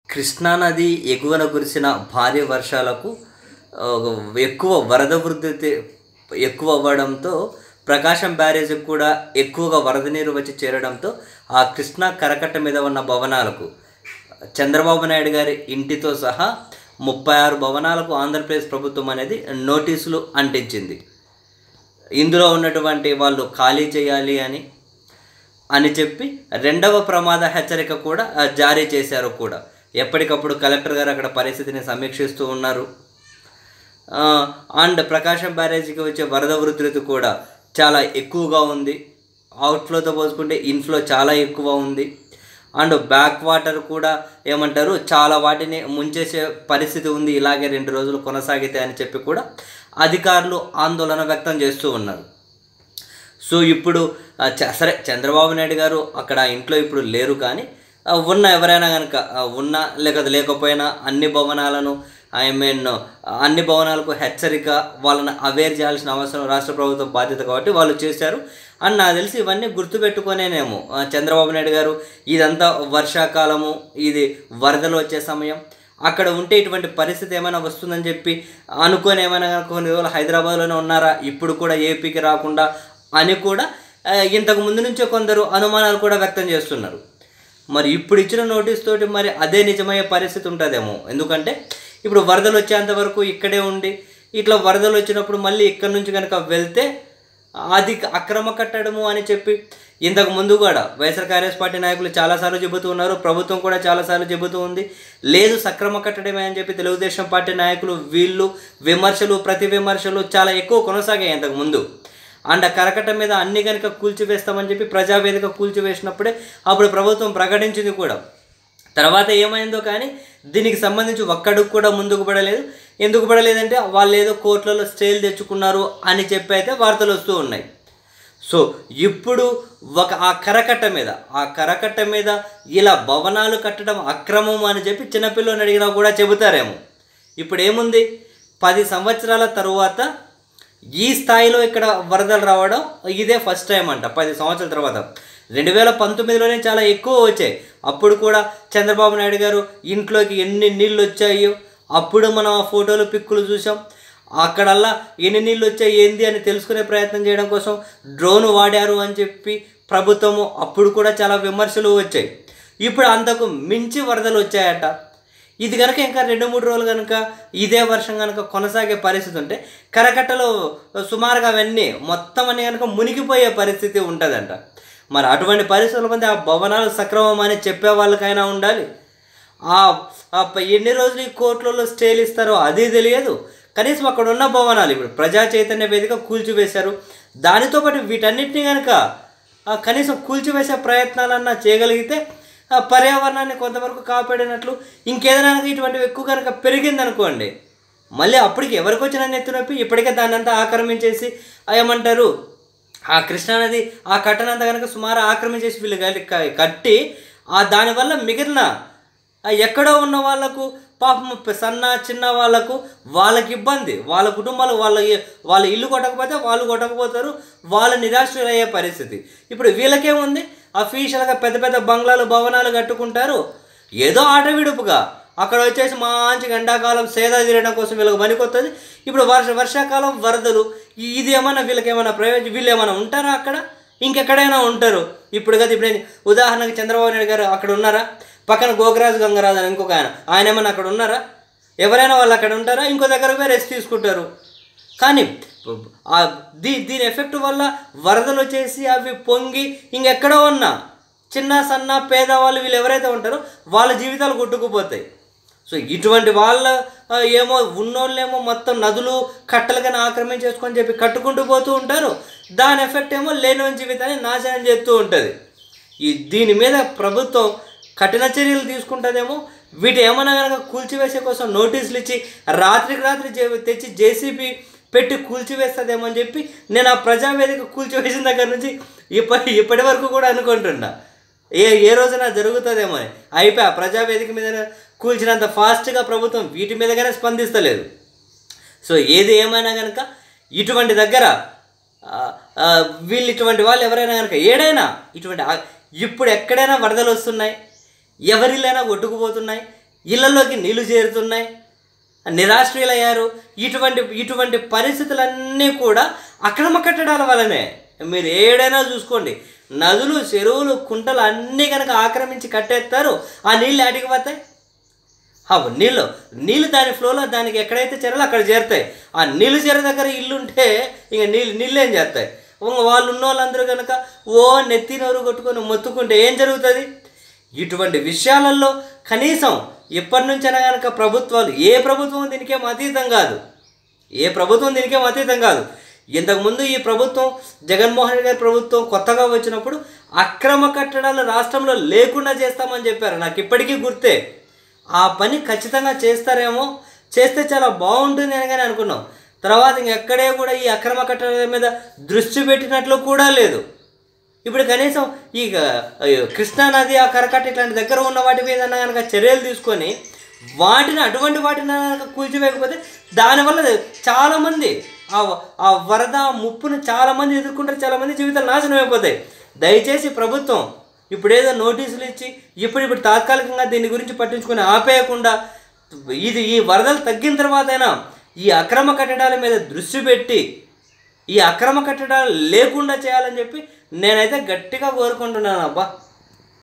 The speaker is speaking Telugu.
కృష్ణానది ఎగువన కురిసిన భారీ వర్షాలకు ఎక్కువ వరద వృద్ధి ఎక్కువ అవ్వడంతో ప్రకాశం బ్యారేజ్కి కూడా ఎక్కువగా వరద నీరు వచ్చి చేరడంతో ఆ కృష్ణా కరకట్ట మీద ఉన్న భవనాలకు చంద్రబాబు నాయుడు గారి ఇంటితో సహా 36 భవనాలకు ఆంధ్రప్రదేశ్ ప్రభుత్వం అనేది నోటీసులు అంటించింది. ఇందులో ఉన్నటువంటి వాళ్ళు ఖాళీ చేయాలి అని చెప్పి రెండవ ప్రమాద హెచ్చరిక కూడా జారీ చేశారు. కూడా ఎప్పటికప్పుడు కలెక్టర్ గారు అక్కడ పరిస్థితిని సమీక్షిస్తూ ఉన్నారు. అండ్ ప్రకాశం బ్యారేజీకి వచ్చే వరద ఉధృతి కూడా చాలా ఎక్కువగా ఉంది. అవుట్ఫ్లోతో పోల్చుకుంటే ఇన్ఫ్లో చాలా ఎక్కువ ఉంది. అండ్ బ్యాక్ వాటర్ కూడా ఏమంటారు చాలా వాటిని ముంచేసే పరిస్థితి ఉంది. ఇలాగే 2 రోజులు కొనసాగితే అని చెప్పి కూడా అధికారులు ఆందోళన వ్యక్తం చేస్తూ ఉన్నారు. సో ఇప్పుడు సరే చంద్రబాబు నాయుడు గారు అక్కడ ఇంట్లో ఇప్పుడు లేరు, కానీ ఉన్న ఎవరైనా కనుక ఉన్నా లేకపోయినా అన్ని భవనాలకు హెచ్చరిక వాళ్ళని అవేర్ చేయాల్సిన అవసరం రాష్ట్ర ప్రభుత్వం బాధ్యత కాబట్టి వాళ్ళు చేశారు. అని నాకు తెలిసి ఇవన్నీ గుర్తుపెట్టుకునేనేమో చంద్రబాబు నాయుడు గారు ఇదంతా వర్షాకాలము, ఇది వరదలు వచ్చే సమయం, అక్కడ ఉంటే ఇటువంటి పరిస్థితి ఏమైనా వస్తుందని చెప్పి అనుకొని ఏమైనా కొన్ని రోజులు హైదరాబాద్లోనే ఉన్నారా, ఇప్పుడు కూడా ఏపీకి రాకుండా అని కూడా ఇంతకు ముందు నుంచే కొందరు అనుమానాలు కూడా వ్యక్తం చేస్తున్నారు. మరి ఇప్పుడు ఇచ్చిన నోటీస్ తోటి మరి అదే నిజమయ్యే పరిస్థితి ఉంటుందేమో. ఎందుకంటే ఇప్పుడు వరదలు వచ్చేంత వరకు ఇక్కడే ఉండి ఇట్లా వరదలు వచ్చినప్పుడు మళ్ళీ ఇక్కడ నుంచి కనుక వెళ్తే అది అక్రమ కట్టడము అని చెప్పి ఇంతకు ముందు కూడా వైఎస్ఆర్ కాంగ్రెస్ పార్టీ నాయకులు చాలాసార్లు చెబుతూ ఉన్నారు. ప్రభుత్వం కూడా చాలాసార్లు చెబుతూ ఉంది. లేదు సక్రమ కట్టడమే అని చెప్పి తెలుగుదేశం పార్టీ నాయకులు వీళ్ళు ప్రతి విమర్శలు చాలా ఎక్కువ కొనసాగాయి ఇంతకు ముందు. అండ్ కరకట్ట మీద అన్ని కనుక కూల్చివేస్తామని చెప్పి ప్రజావేదిక కూల్చివేసినప్పుడే అప్పుడు ప్రభుత్వం ప్రకటించింది కూడా. తర్వాత ఏమైందో కానీ దీనికి సంబంధించి ఒక్కడికి కూడా ముందుకు పడలేదు. ఎందుకు పడలేదంటే వాళ్ళు ఏదో కోర్టులలో స్టేలు తెచ్చుకున్నారు అని చెప్పి అయితే వార్తలు వస్తూ ఉన్నాయి. సో ఇప్పుడు ఆ కరకట్ట మీద ఇలా భవనాలు కట్టడం అక్రమం అని చెప్పి చిన్నపిల్లని అడిగినా కూడా చెబుతారేమో. ఇప్పుడు ఏముంది, 10 సంవత్సరాల తరువాత ఈ స్థాయిలో ఇక్కడ వరదలు రావడం ఇదే ఫస్ట్ టైం అంట. 10 సంవత్సరాల తర్వాత 2019లోనే చాలా ఎక్కువ వచ్చాయి. అప్పుడు కూడా చంద్రబాబు నాయుడు గారు ఇంట్లోకి ఎన్ని నీళ్ళు వచ్చాయో అప్పుడు మనం ఆ ఫోటోలు పిక్కులు చూసాం. అక్కడల్లా ఎన్ని నీళ్ళు వచ్చాయి ఏంది అని తెలుసుకునే ప్రయత్నం చేయడం కోసం డ్రోన్ వాడారు అని చెప్పి ప్రభుత్వము అప్పుడు కూడా చాలా విమర్శలు వచ్చాయి. ఇప్పుడు అంతకు మించి వరదలు వచ్చాయట. ఇది కనుక ఇంకా 2-3 రోజులు కనుక ఇదే వర్షం కనుక కొనసాగే పరిస్థితి ఉంటే కరకట్టలో సుమారుగా అవన్నీ మొత్తం అన్ని కనుక మునిగిపోయే పరిస్థితి ఉంటుందంట. మరి అటువంటి పరిస్థితుల మంది ఆ భవనాలు సక్రమం అని చెప్పే వాళ్ళకైనా ఉండాలి. ఎన్ని రోజులు ఈ కోర్టులలో స్టేలు ఇస్తారో అది తెలియదు. కనీసం అక్కడ ఉన్న భవనాలు ఇప్పుడు ప్రజా చైతన్య వేదిక కూల్చివేశారు. దానితో పాటు వీటన్నిటిని కనుక కనీసం కూల్చివేసే ప్రయత్నాలన్నా చేయగలిగితే పర్యావరణాన్ని కొంతవరకు కాపాడినట్లు. ఇంకేదైనా ఇటువంటివి ఎక్కువ కనుక పెరిగిందనుకోండి, మళ్ళీ అప్పటికి ఎవరికి వచ్చిన నెత్తినొప్పి ఇప్పటికే దాన్ని అంతా ఆక్రమించేసి ఏమంటారు ఆ కృష్ణానది ఆ కట్టనంతా కనుక సుమారు ఆక్రమించేసి వీళ్ళు కట్టి దానివల్ల మిగిలిన ఎక్కడో ఉన్న వాళ్ళకు పాపం చిన్న వాళ్ళకి ఇబ్బంది, వాళ్ళ కుటుంబాలు వాళ్ళ ఇల్లు కొట్టకపోతే వాళ్ళు కొట్టకపోతారు, వాళ్ళు నిరాశ్రయులయ్యే పరిస్థితి. ఇప్పుడు వీళ్ళకేముంది, అఫీషియల్గా పెద్ద పెద్ద బంగ్లాలు భవనాలు కట్టుకుంటారు. ఏదో ఆట విడుపుగా అక్కడ వచ్చేసి మంచి ఎండాకాలం సేద తీరడం కోసం వీళ్ళకి పనికొస్తుంది. ఇప్పుడు వర్షాకాలం వరదలు, ఇది ఏమన్నా వీళ్ళకేమైనా ప్రయోజనం, వీళ్ళు ఏమైనా ఉంటారా అక్కడ, ఇంకెక్కడైనా ఉంటారు. ఇప్పుడు ఉదాహరణకి చంద్రబాబు నాయుడు గారు అక్కడ ఉన్నారా, పక్కన గంగరాజు అని ఇంకొక ఆయన ఏమన్నా అక్కడ ఉన్నారా, ఎవరైనా వాళ్ళు అక్కడ ఉంటారా, ఇంకో దగ్గర పోయి రెస్ట్ తీసుకుంటారు. కానీ దీని ఎఫెక్ట్ వల్ల వరదలు వచ్చేసి అవి పొంగి ఇంకెక్కడో ఉన్న చిన్న సన్న పేదవాళ్ళు వీళ్ళు ఎవరైతే ఉంటారో వాళ్ళ జీవితాలు కొట్టుకుపోతాయి. సో ఇటువంటి వాళ్ళ ఉన్నోళ్ళేమో మొత్తం నదులు కట్టలుగానే ఆక్రమించేసుకొని చెప్పి కట్టుకుంటూ పోతూ ఉంటారు. దాని ఎఫెక్ట్ ఏమో లేని జీవితాన్ని నాశనం చేస్తూ ఉంటుంది. దీని మీద ప్రభుత్వం కఠిన చర్యలు తీసుకుంటుందేమో. వీటి ఏమన్నా కనుక కూల్చివేసే కోసం నోటీసులు ఇచ్చి రాత్రికి రాత్రి తెచ్చి జేసీబీ పెట్టి కూల్చివేస్తుందేమో అని చెప్పి నేను ఆ ప్రజావేదిక కూల్చివేసిన దగ్గర నుంచి ఇప్పటి వరకు కూడా అనుకుంటున్నా ఏ రోజున జరుగుతుందేమో అని. అయిపోయి ఆ ప్రజావేదిక మీద కూల్చినంత ఫాస్ట్గా ప్రభుత్వం వీటి మీదగానే స్పందిస్తలేదు. సో ఏది ఏమైనా కనుక ఇటువంటి దగ్గర వీళ్ళు ఇటువంటి వాళ్ళు ఎవరైనా కనుక ఇప్పుడు ఎక్కడైనా వరదలు వస్తున్నాయి, ఎవరిలైనా కొట్టుకుపోతున్నాయి, ఇళ్లలోకి నీళ్లు చేరుతున్నాయి, నిరాశ్రయులయ్యారు. ఇటువంటి పరిస్థితులన్నీ కూడా అక్రమ కట్టడాల వల్లనే. మీరు ఏడైనా చూసుకోండి, నదులు, చెరువులు, కుంటలు అన్నీ కనుక ఆక్రమించి కట్టేస్తారు, ఆ నీళ్ళు ఆడికి పోతాయి. నీళ్ళు దాని ఫ్లోలో దానికి ఎక్కడైతే చేరాలో అక్కడ చేరుతాయి. ఆ నీళ్ళు చేరే దగ్గర ఇల్లు ఉంటే ఇంక నీళ్ళు ఏం చేస్తాయి? వాళ్ళు ఉన్న వాళ్ళందరూ కనుక నెత్తి నోరు కొట్టుకొని మొత్తుకుంటే ఏం జరుగుతుంది? ఇటువంటి విషయాలలో కనీసం ఇప్పటి నుంచైనా కనుక ప్రభుత్వాలు, ఏ ప్రభుత్వం దీనికేం అతీతం కాదు. ఇంతకుముందు ఈ ప్రభుత్వం, జగన్మోహన్ రెడ్డి గారి ప్రభుత్వం కొత్తగా వచ్చినప్పుడు అక్రమ కట్టడాలు రాష్ట్రంలో లేకుండా చేస్తామని చెప్పారు. నాకు ఇప్పటికీ గుర్తే. ఆ పని ఖచ్చితంగా చేస్తారేమో, చేస్తే చాలా బాగుంటుంది అని కానీ అనుకున్నాం. తర్వాత ఇంకెక్కడే కూడా ఈ అక్రమ కట్టడాల మీద దృష్టి పెట్టినట్లు కూడా లేదు. ఇప్పుడు కనీసం ఈ కృష్ణా నది, ఆ కరకట్ట ఇట్లాంటి దగ్గర ఉన్న వాటి మీద కనుక చర్యలు తీసుకొని అటువంటి వాటిని కనుక కూల్చివేయకపోతే దానివల్ల చాలామంది ఆ వరద ముప్పును చాలామంది ఎదుర్కొంటారు, చాలామంది జీవితాలు నాశనం అయిపోతాయి. దయచేసి ప్రభుత్వం ఇప్పుడేదో నోటీసులు ఇచ్చి ఇప్పుడు తాత్కాలికంగా దీని గురించి పట్టించుకొని ఆపేయకుండా ఈ వరదలు తగ్గిన తర్వాతైనా ఈ అక్రమ కట్టడాల మీద దృష్టి పెట్టి ఈ అక్రమ కట్టడాలు లేకుండా చేయాలని చెప్పి నేనైతే గట్టిగా కోరుకుంటున్నాను. అబ్బా.